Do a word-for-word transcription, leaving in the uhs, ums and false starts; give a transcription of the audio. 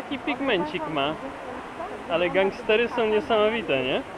taki pigmencik ma. Ale gangstery są niesamowite, nie?